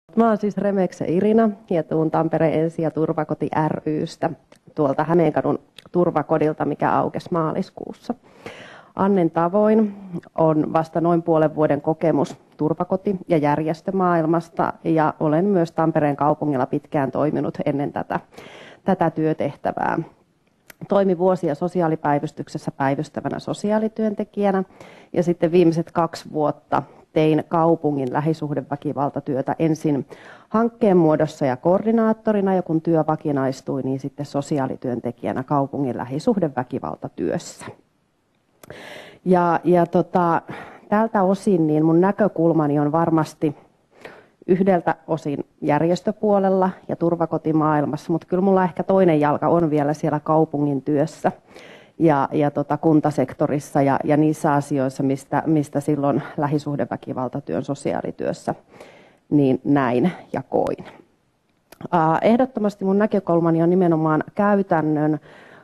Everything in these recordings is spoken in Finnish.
Mä oon siis Remekse Irina ja tuun Tampereen Ensi- ja Turvakoti ry:stä tuolta Hämeenkadun turvakodilta, mikä aukesi maaliskuussa. Annen tavoin on vasta noin puolen vuoden kokemus turvakoti- ja järjestömaailmasta ja olen myös Tampereen kaupungilla pitkään toiminut ennen tätä työtehtävää. Toimin vuosia sosiaalipäivystyksessä päivystävänä sosiaalityöntekijänä ja sitten viimeiset 2 vuotta tein kaupungin lähisuhdeväkivaltatyötä ensin hankkeen muodossa ja koordinaattorina, ja kun työ vakinaistui, niin sitten sosiaalityöntekijänä kaupungin lähisuhdeväkivaltatyössä. Tältä osin niin mun näkökulmani on varmasti yhdeltä osin järjestöpuolella ja turvakotimaailmassa, mutta kyllä mulla ehkä toinen jalka on vielä siellä kaupungin työssä ja kuntasektorissa ja niissä asioissa, mistä silloin lähisuhdeväkivaltatyön sosiaalityössä niin näin ja koin. Ehdottomasti mun näkökulmani on nimenomaan käytännön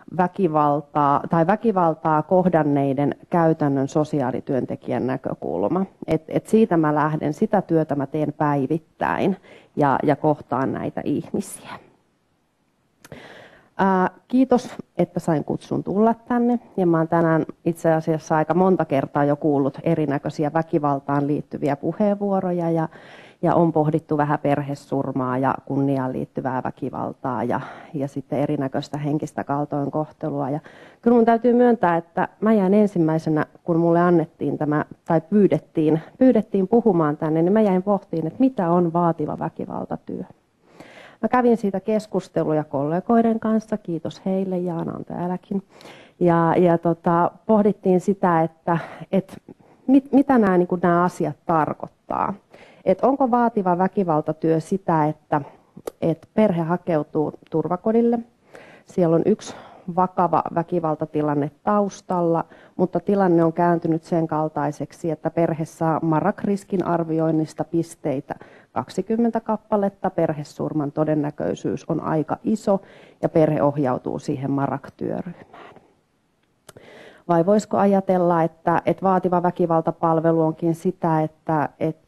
väkivaltaa kohdanneiden käytännön sosiaalityöntekijän näkökulma. Et siitä mä lähden, sitä työtä mä teen päivittäin ja kohtaan näitä ihmisiä. Kiitos, että sain kutsun tulla tänne. Ja mä oon tänään itse asiassa aika monta kertaa jo kuullut erinäköisiä väkivaltaan liittyviä puheenvuoroja ja on pohdittu vähän perhesurmaa ja kunniaan liittyvää väkivaltaa ja sitten erinäköistä henkistä kaltoinkohtelua. Ja kyllä mun täytyy myöntää, että mä jäin ensimmäisenä, kun mulle annettiin tämä tai pyydettiin puhumaan tänne, niin mä jäin pohtiin, että mitä on vaativa väkivaltatyö. Mä kävin siitä keskusteluja kollegoiden kanssa, kiitos heille, Jaana on täälläkin. Pohdittiin sitä, että mitä nämä asiat tarkoittaa. Että onko vaativa väkivaltatyö sitä, että perhe hakeutuu turvakodille, siellä on yksi vakava väkivaltatilanne taustalla, mutta tilanne on kääntynyt sen kaltaiseksi, että perhe saa MARAK-riskin arvioinnista pisteitä 20 kappaletta, perhesurman todennäköisyys on aika iso ja perhe ohjautuu siihen MARAK-työryhmään. Vai voisiko ajatella, että vaativa väkivaltapalvelu onkin sitä, että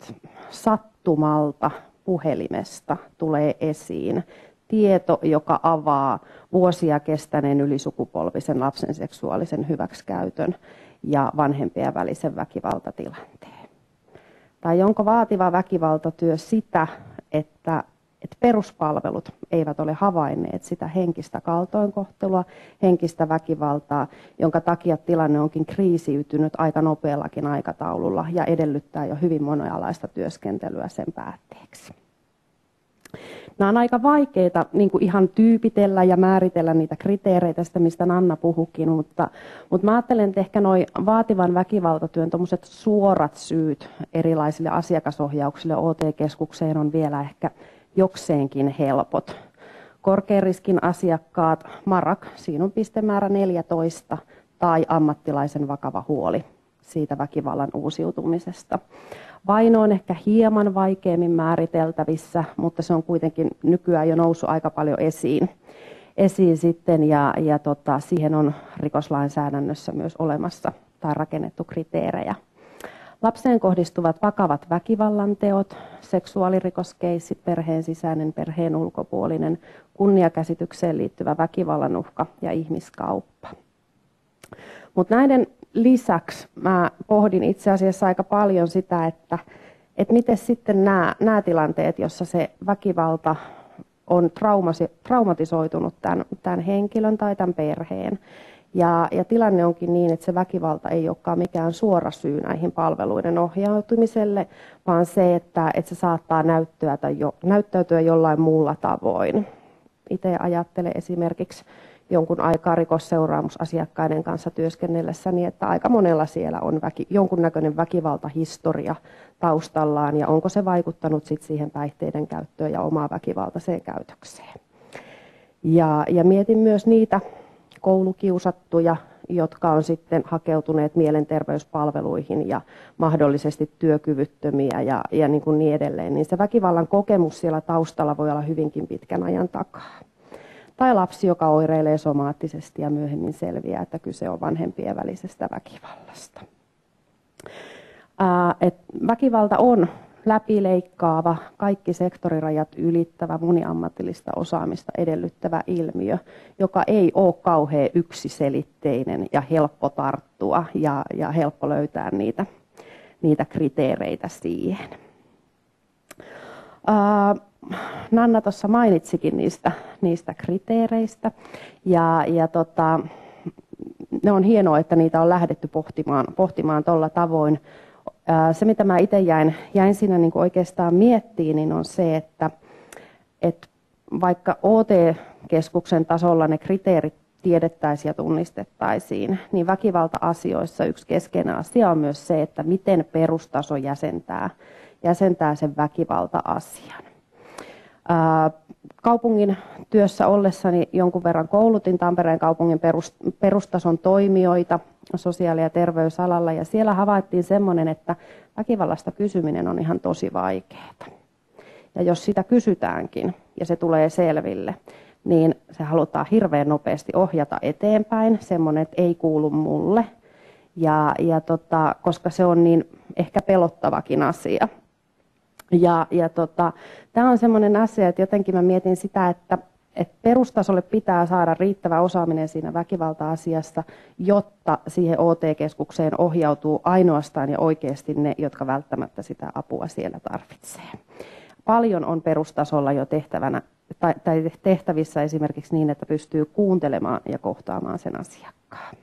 sattumalta puhelimesta tulee esiin tieto, joka avaa vuosia kestäneen ylisukupolvisen lapsen seksuaalisen hyväksikäytön ja vanhempien välisen väkivaltatilanteen. Tai onko vaativa väkivaltatyö sitä, että peruspalvelut eivät ole havainneet sitä henkistä kaltoinkohtelua, henkistä väkivaltaa, jonka takia tilanne onkin kriisiytynyt aika nopeallakin aikataululla ja edellyttää jo hyvin monialaista työskentelyä sen päätteeksi. Nämä on aika vaikeita niin kuin ihan tyypitellä ja määritellä niitä kriteereitä, sitä mistä Nanna puhukin, mutta mä ajattelen, että ehkä nuo vaativan väkivaltatyön suorat syyt erilaisille asiakasohjauksille OT-keskukseen on vielä ehkä jokseenkin helpot. Korkean riskin asiakkaat, MARAK, siinä on pistemäärä 14, tai ammattilaisen vakava huoli siitä väkivallan uusiutumisesta. Vaino on ehkä hieman vaikeammin määriteltävissä, mutta se on kuitenkin nykyään jo noussut aika paljon esiin sitten ja siihen on rikoslainsäädännössä myös olemassa tai rakennettu kriteerejä. Lapseen kohdistuvat vakavat väkivallanteot, seksuaalirikoskeissit, perheen sisäinen, perheen ulkopuolinen, kunniakäsitykseen liittyvä väkivallan uhka ja ihmiskauppa. Mutta näiden lisäksi mä pohdin itse asiassa aika paljon sitä, että miten sitten nämä tilanteet, jossa se väkivalta on traumatisoitunut tämän henkilön tai tämän perheen. Ja tilanne onkin niin, että se väkivalta ei olekaan mikään suora syy näihin palveluiden ohjautumiselle, vaan se, että se saattaa näyttäytyä jollain muulla tavoin. Itse ajattelen esimerkiksi jonkun aikaa rikosseuraamusasiakkaiden kanssa työskennellessäni, että aika monella siellä on jonkunnäköinen väkivaltahistoria taustallaan ja onko se vaikuttanut sit siihen päihteiden käyttöön ja omaan väkivaltaiseen käytökseen. Ja mietin myös niitä koulukiusattuja, jotka on sitten hakeutuneet mielenterveyspalveluihin ja mahdollisesti työkyvyttömiä ja niin edelleen, niin se väkivallan kokemus siellä taustalla voi olla hyvinkin pitkän ajan takaa. Tai lapsi, joka oireilee somaattisesti ja myöhemmin selviää, että kyse on vanhempien välisestä väkivallasta. Väkivalta on läpileikkaava, kaikki sektorirajat ylittävä, moniammatillista osaamista edellyttävä ilmiö, joka ei ole kauhean yksiselitteinen ja helppo tarttua ja helppo löytää niitä kriteereitä siihen. Nanna tuossa mainitsikin niistä kriteereistä ne on hienoa, että niitä on lähdetty pohtimaan tuolla tavoin. Se, mitä mä itse jäin siinä niin oikeastaan miettimään, niin on se, että vaikka OT-keskuksen tasolla ne kriteerit tiedettäisiin ja tunnistettaisiin, niin väkivalta-asioissa yksi keskeinen asia on myös se, että miten perustaso jäsentää sen väkivalta-asian. Kaupungin työssä ollessani jonkun verran koulutin Tampereen kaupungin perustason toimijoita sosiaali- ja terveysalalla, ja siellä havaittiin semmoinen, että väkivallasta kysyminen on ihan tosi vaikeaa. Ja jos sitä kysytäänkin ja se tulee selville, niin se halutaan hirveän nopeasti ohjata eteenpäin, semmoinen, että ei kuulu mulle, koska se on niin ehkä pelottavakin asia. Tämä on semmoinen asia, että jotenkin mä mietin sitä, että perustasolle pitää saada riittävä osaaminen siinä väkivalta-asiassa, jotta siihen OT-keskukseen ohjautuu ainoastaan ja oikeasti ne, jotka välttämättä sitä apua siellä tarvitsee. Paljon on perustasolla jo tehtävissä esimerkiksi niin, että pystyy kuuntelemaan ja kohtaamaan sen asiakkaan.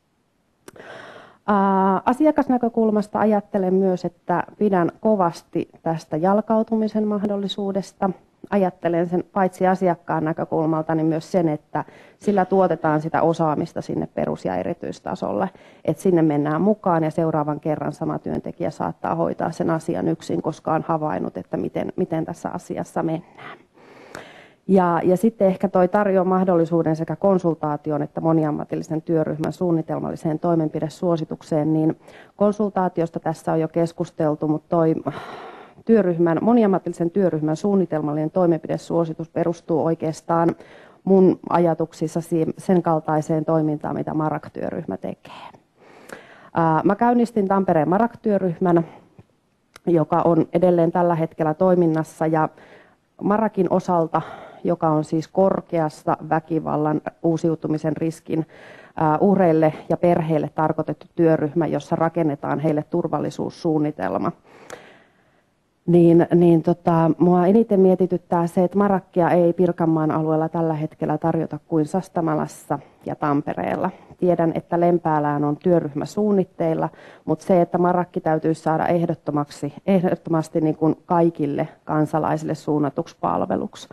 Asiakasnäkökulmasta ajattelen myös, että pidän kovasti tästä jalkautumisen mahdollisuudesta. Ajattelen sen paitsi asiakkaan näkökulmalta, niin myös sen, että sillä tuotetaan sitä osaamista sinne perus- ja erityistasolle. Että sinne mennään mukaan ja seuraavan kerran sama työntekijä saattaa hoitaa sen asian yksin, koska on havainnut, että miten tässä asiassa mennään. Ja sitten ehkä toi tarjoaa mahdollisuuden sekä konsultaation että moniammatillisen työryhmän suunnitelmalliseen toimenpidesuositukseen, niin konsultaatiosta tässä on jo keskusteltu, mutta toi moniammatillisen työryhmän suunnitelmallinen toimenpidesuositus perustuu oikeastaan mun ajatuksissa sen kaltaiseen toimintaan, mitä MARAK-työryhmä tekee. Mä käynnistin Tampereen MARAK-työryhmän, joka on edelleen tällä hetkellä toiminnassa, ja MARAKin osalta, joka on siis korkeassa väkivallan uusiutumisen riskin uhreille ja perheille tarkoitettu työryhmä, jossa rakennetaan heille turvallisuussuunnitelma. Mua eniten mietityttää se, että MARAKkia ei Pirkanmaan alueella tällä hetkellä tarjota kuin Sastamalassa ja Tampereella. Tiedän, että Lempäälään on työryhmä suunnitteilla, mutta se, että MARAKki täytyisi saada ehdottomasti niin kuin kaikille kansalaisille suunnatuksi palveluksi.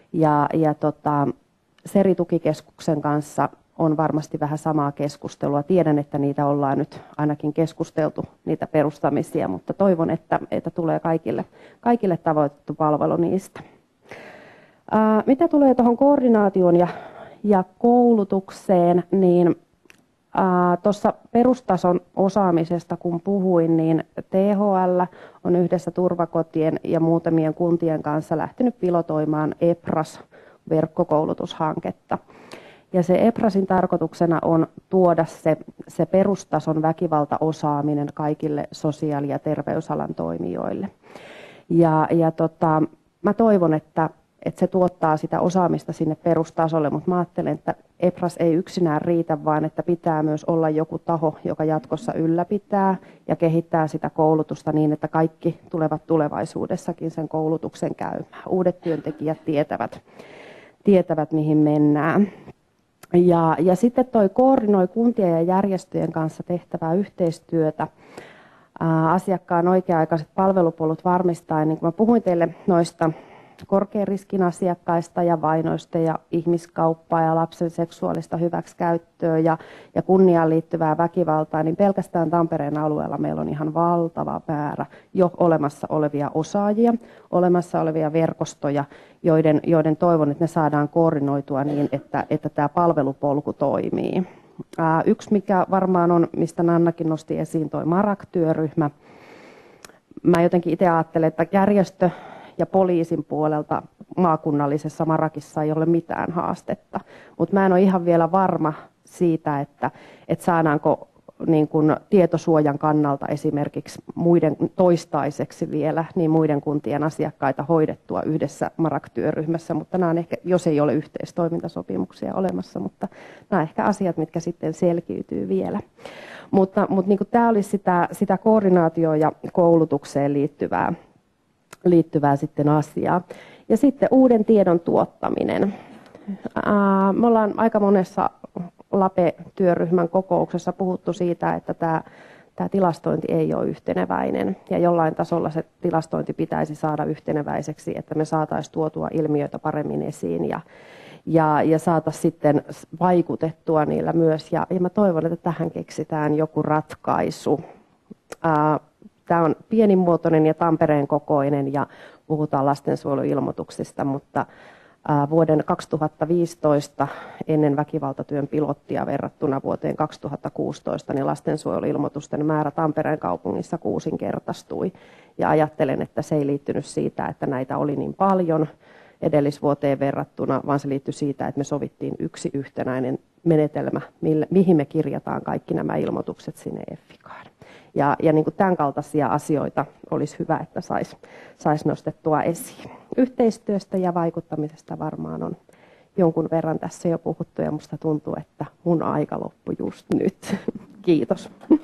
Seri-tukikeskuksen kanssa on varmasti vähän samaa keskustelua. Tiedän, että niitä ollaan nyt ainakin keskusteltu, niitä perustamisia, mutta toivon, että tulee kaikille tavoitettu palvelu niistä. Mitä tulee tuohon koordinaatioon ja koulutukseen, niin tuossa perustason osaamisesta kun puhuin, niin THL on yhdessä turvakotien ja muutamien kuntien kanssa lähtenyt pilotoimaan EPRAS-verkkokoulutushanketta. Ja se EPRASin tarkoituksena on tuoda se perustason väkivaltaosaaminen kaikille sosiaali- ja terveysalan toimijoille. Mä toivon, että se tuottaa sitä osaamista sinne perustasolle, mutta mä ajattelen, että EPRAS ei yksinään riitä, vaan että pitää myös olla joku taho, joka jatkossa ylläpitää ja kehittää sitä koulutusta niin, että kaikki tulevat tulevaisuudessakin sen koulutuksen käymään. Uudet työntekijät tietävät mihin mennään. Ja sitten toi koordinoi kuntien ja järjestöjen kanssa tehtävää yhteistyötä, asiakkaan oikea-aikaiset palvelupolut varmistaen, niin kuin mä puhuin teille noista korkean riskin asiakkaista ja vainoista ja ihmiskauppaa ja lapsen seksuaalista hyväksikäyttöä ja kunniaan liittyvää väkivaltaa, niin pelkästään Tampereen alueella meillä on ihan valtava määrä jo olemassa olevia osaajia, olemassa olevia verkostoja, joiden toivon, että ne saadaan koordinoitua niin, että tämä palvelupolku toimii. Yksi, mikä varmaan on, mistä Nannakin nosti esiin, toi MARAK-työryhmä. Mä jotenkin itse ajattelen, että järjestö ja poliisin puolelta maakunnallisessa MARAKissa ei ole mitään haastetta. Mutta mä en ole ihan vielä varma siitä, että saadaanko niin kuin tietosuojan kannalta esimerkiksi muiden toistaiseksi vielä, niin muiden kuntien asiakkaita hoidettua yhdessä MARAK-työryhmässä, mutta nämä on ehkä, jos ei ole yhteistoimintasopimuksia olemassa, mutta nämä on ehkä asiat, mitkä sitten selkiytyy vielä. Mutta niin kuin tämä olisi sitä koordinaatioon ja koulutukseen liittyvää sitten asiaa. Ja sitten uuden tiedon tuottaminen. Me ollaan aika monessa LAPE-työryhmän kokouksessa puhuttu siitä, että tämä tilastointi ei ole yhteneväinen ja jollain tasolla se tilastointi pitäisi saada yhteneväiseksi, että me saataisiin tuotua ilmiöitä paremmin esiin ja saataisiin sitten vaikutettua niillä myös. Ja mä toivon, että tähän keksitään joku ratkaisu. Tämä on pienimuotoinen ja Tampereen kokoinen ja puhutaan lastensuojeluilmoituksista, mutta vuoden 2015 ennen väkivaltatyön pilottia verrattuna vuoteen 2016 niin lastensuojeluilmoitusten määrä Tampereen kaupungissa kuusinkertaistui. Ja ajattelen, että se ei liittynyt siitä, että näitä oli niin paljon edellisvuoteen verrattuna, vaan se liittyi siitä, että me sovittiin yksi yhtenäinen menetelmä, mihin me kirjataan kaikki nämä ilmoitukset sinne EFFIKaan. Ja niin kuin tämän kaltaisia asioita olisi hyvä, että saisi nostettua esiin. Yhteistyöstä ja vaikuttamisesta varmaan on jonkun verran tässä jo puhuttu ja musta tuntuu, että mun aika loppui just nyt. Kiitos.